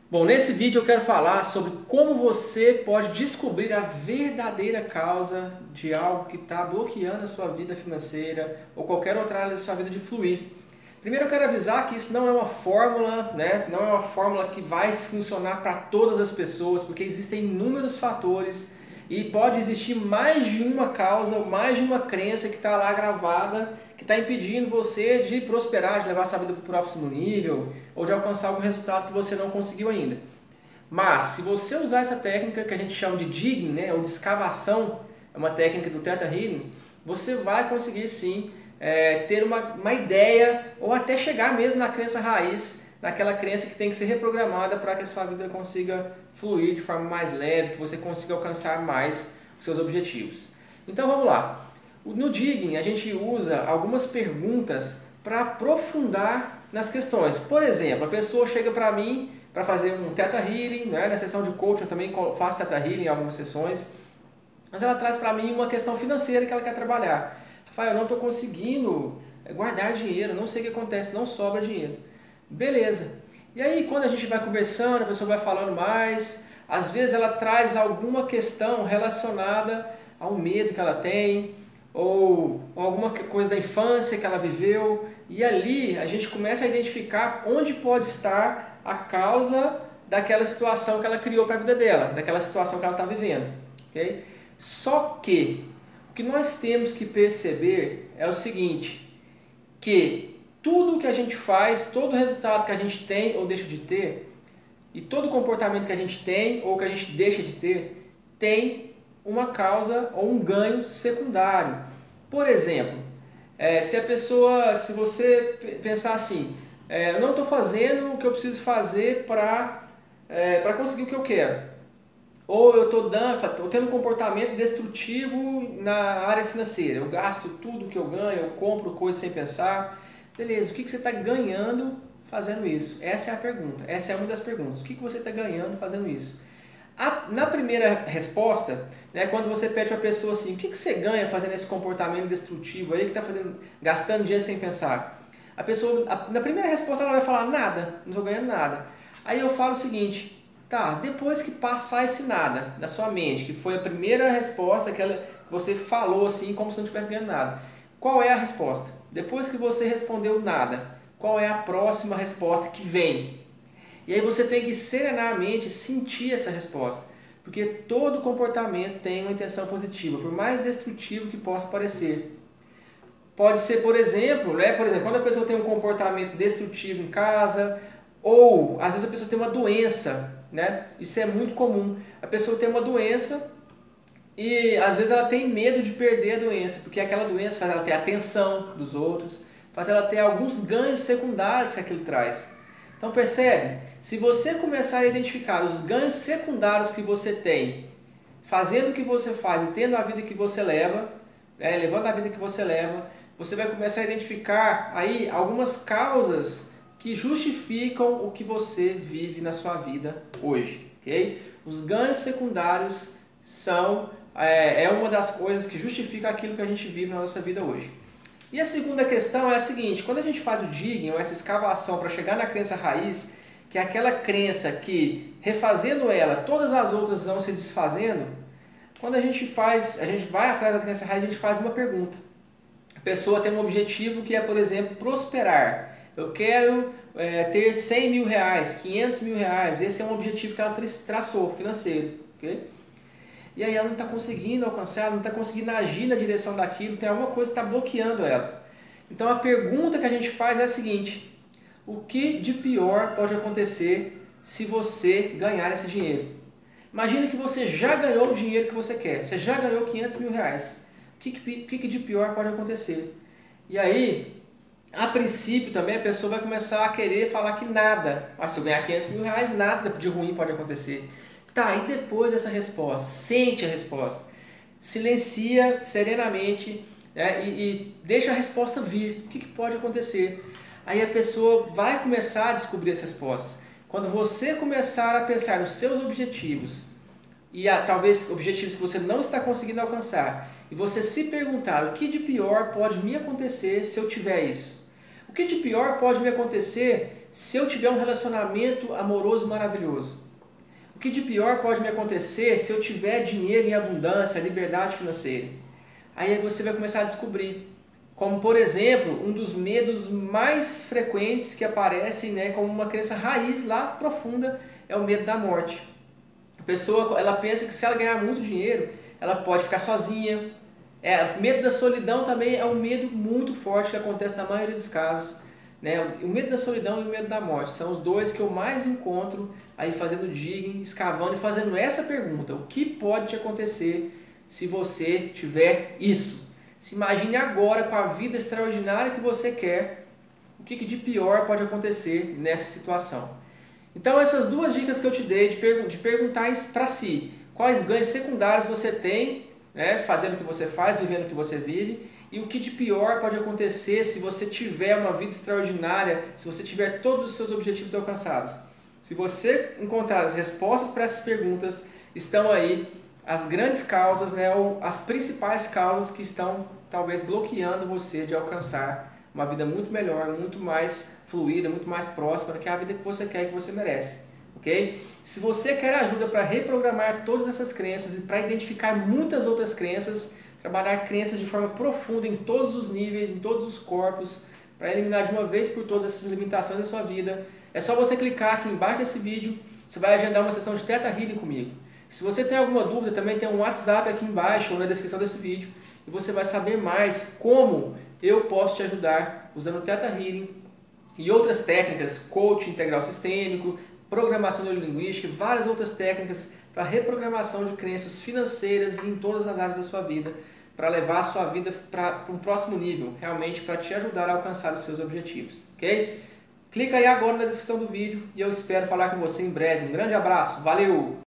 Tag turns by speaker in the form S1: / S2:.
S1: Bom, nesse vídeo eu quero falar sobre como você pode descobrir a verdadeira causa de algo que está bloqueando a sua vida financeira ou qualquer outra área da sua vida de fluir. Primeiro eu quero avisar que isso não é uma fórmula, né? Não é uma fórmula que vai funcionar para todas as pessoas, porque existem inúmeros fatores e pode existir mais de uma causa, mais de uma crença que está lá gravada, que está impedindo você de prosperar, de levar sua vida para o próximo nível ou de alcançar algum resultado que você não conseguiu ainda. Mas, se você usar essa técnica que a gente chama de digging, né, ou de escavação, é uma técnica do Theta Healing, você vai conseguir sim ter uma ideia ou até chegar mesmo na crença raiz, naquela crença que tem que ser reprogramada para que a sua vida consiga fluir de forma mais leve, que você consiga alcançar mais os seus objetivos. Então vamos lá. No digging a gente usa algumas perguntas para aprofundar nas questões. Por exemplo, a pessoa chega para mim para fazer um Theta Healing, né? Na sessão de coaching eu também faço Theta Healing em algumas sessões, mas ela traz para mim uma questão financeira que ela quer trabalhar. Rafael, eu não estou conseguindo guardar dinheiro, não sei o que acontece, não sobra dinheiro. Beleza. E aí quando a gente vai conversando, a pessoa vai falando mais, às vezes ela traz alguma questão relacionada ao medo que ela tem, ou alguma coisa da infância que ela viveu, e ali a gente começa a identificar onde pode estar a causa daquela situação que ela criou para a vida dela, daquela situação que ela está vivendo. Okay? Só que o que nós temos que perceber é o seguinte, que tudo que a gente faz, todo resultado que a gente tem ou deixa de ter, e todo comportamento que a gente tem ou que a gente deixa de ter, tem uma causa ou um ganho secundário. Por exemplo, se você pensar assim, eu não estou fazendo o que eu preciso fazer para conseguir o que eu quero. Ou eu estou tendo um comportamento destrutivo na área financeira. Eu gasto tudo que eu ganho, eu compro coisas sem pensar. Beleza, o que você está ganhando fazendo isso? Essa é a pergunta. Essa é uma das perguntas. O que você está ganhando fazendo isso? Na primeira resposta, né, quando você pede para a pessoa assim, o que você ganha fazendo esse comportamento destrutivo aí, que está gastando dinheiro sem pensar? A pessoa, na primeira resposta ela vai falar, nada, não estou ganhando nada. Aí eu falo o seguinte, tá, depois que passar esse nada da sua mente, que foi a primeira resposta que você falou assim, como se não estivesse ganhando nada. Qual é a resposta? Depois que você respondeu nada, qual é a próxima resposta que vem? E aí você tem que serenamente sentir essa resposta, porque todo comportamento tem uma intenção positiva, por mais destrutivo que possa parecer. Pode ser, por exemplo, quando a pessoa tem um comportamento destrutivo em casa, ou às vezes a pessoa tem uma doença, né? Isso é muito comum. A pessoa tem uma doença e às vezes ela tem medo de perder a doença, porque aquela doença faz ela ter a atenção dos outros, faz ela ter alguns ganhos secundários que aquilo traz. Então percebe? Se você começar a identificar os ganhos secundários que você tem, fazendo o que você faz e tendo a vida que você leva, levando a vida que você leva, você vai começar a identificar aí algumas causas que justificam o que você vive na sua vida hoje. Okay? Os ganhos secundários são uma das coisas que justifica aquilo que a gente vive na nossa vida hoje. E a segunda questão é a seguinte, quando a gente faz o digging, ou essa escavação para chegar na crença raiz, que é aquela crença que, refazendo ela, todas as outras vão se desfazendo, quando a gente vai atrás da crença raiz, a gente faz uma pergunta. A pessoa tem um objetivo que é, por exemplo, prosperar. Eu quero ter 100 mil reais, 500 mil reais, esse é um objetivo que ela traçou, financeiro. Okay? E aí ela não está conseguindo alcançar, ela não está conseguindo agir na direção daquilo, tem alguma coisa que está bloqueando ela. Então a pergunta que a gente faz é a seguinte, o que de pior pode acontecer se você ganhar esse dinheiro? Imagina que você já ganhou o dinheiro que você quer, você já ganhou 500 mil reais. O que de pior pode acontecer? E aí, a princípio também a pessoa vai começar a querer falar que nada, se eu ganhar 500 mil reais, nada de ruim pode acontecer. Tá, e depois dessa resposta, sente a resposta, silencia serenamente, né, e deixa a resposta vir, o que pode acontecer? Aí a pessoa vai começar a descobrir as respostas. Quando você começar a pensar nos seus objetivos, e talvez objetivos que você não está conseguindo alcançar, e você se perguntar o que de pior pode me acontecer se eu tiver isso? O que de pior pode me acontecer se eu tiver um relacionamento amoroso maravilhoso? O que de pior pode me acontecer se eu tiver dinheiro em abundância, liberdade financeira? Aí você vai começar a descobrir. Como, por exemplo, um dos medos mais frequentes que aparecem, né, como uma crença raiz lá profunda, é o medo da morte. A pessoa, ela pensa que se ela ganhar muito dinheiro, ela pode ficar sozinha. O medo da solidão também é um medo muito forte que acontece na maioria dos casos. Né? O medo da solidão e o medo da morte são os dois que eu mais encontro aí fazendo digging, escavando e fazendo essa pergunta: o que pode te acontecer se você tiver isso? Se imagine agora com a vida extraordinária que você quer, o que de pior pode acontecer nessa situação. Então essas duas dicas que eu te dei de perguntar para si quais ganhos secundários você tem, né, fazendo o que você faz, vivendo o que você vive, e o que de pior pode acontecer se você tiver uma vida extraordinária, se você tiver todos os seus objetivos alcançados. Se você encontrar as respostas para essas perguntas, estão aí as grandes causas, né, ou as principais causas que estão talvez bloqueando você de alcançar uma vida muito melhor, muito mais fluida, muito mais próspera, que é a vida que você quer e que você merece. Ok? Se você quer ajuda para reprogramar todas essas crenças e para identificar muitas outras crenças, trabalhar crenças de forma profunda em todos os níveis, em todos os corpos, para eliminar de uma vez por todas essas limitações da sua vida, é só você clicar aqui embaixo desse vídeo, você vai agendar uma sessão de Theta Healing comigo. Se você tem alguma dúvida, também tem um WhatsApp aqui embaixo ou na descrição desse vídeo, e você vai saber mais como eu posso te ajudar usando o Theta Healing e outras técnicas, coaching integral sistêmico, programação neurolinguística e várias outras técnicas para reprogramação de crenças financeiras e em todas as áreas da sua vida, para levar a sua vida para um próximo nível, realmente para te ajudar a alcançar os seus objetivos, ok? Clica aí agora na descrição do vídeo e eu espero falar com você em breve. Um grande abraço, valeu!